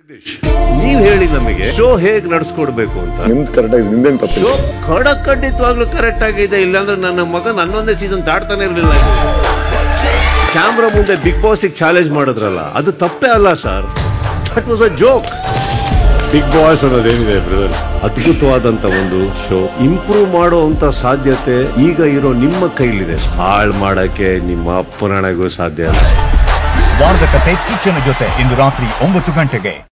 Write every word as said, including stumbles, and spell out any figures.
ನೀವ್ ಹೇಳಿ ನಮಗೆ ಶೋ ಹೇಗ್ ನಡ್ಸ್ಕೊಡ್ಬೇಕು ಅಂತ. ನಿಮ್ದು ಕರೆಕ್ಟ್ ಆಗಿದೆ, ನಿಮ್ದೇನ್ ತಪ್ಪಿಲ್ಲ. ಶೋ ಖಡಕ್ ಖಂಡಿತವಾಗ್ಲೂ ಕರೆಕ್ಟ್ ಆಗಿದೆ. ಇಲ್ಲಾಂದ್ರೆ ನನ್ನ ಮಗ ಹನ್ನೊಂದನೇ ಸೀಸನ್ ದಾಟ್ತಾನೆ ಇರ್ಲಿಲ್ಲ. ಕ್ಯಾಮ್ರಾ ಮುಂದೆ ಬಿಗ್ ಬಾಸ್ ಚಾಲೆಂಜ್ ಮಾಡಿದ್ರಲ್ಲ, ಅದು ತಪ್ಪೇ ಅಲ್ಲ sir. That was a joke. Bigg Boss ಅನ್ನೋದೇನಿದೆ ಬ್ರದರ್, ಅದ್ಭುತವಾದಂತ ಒಂದು ಶೋ. ಇಂಪ್ರೂವ್ ಮಾಡುವಂತ ಸಾಧ್ಯತೆ ಈಗ ಇರೋ ನಿಮ್ಮ ಕೈಲಿದೆ. ಹಾಳು ಮಾಡಕ್ಕೆ ನಿಮ್ಮ ಅಪ್ಪನಣೆಗೂ ಸಾಧ್ಯ ಇಲ್ಲ. ವಾರದ ಕತೆ ಕಿಚ್ಚನ ಜೊತೆ ಇಂದು ರಾತ್ರಿ ಒಂಬತ್ತು ಗಂಟೆಗೆ.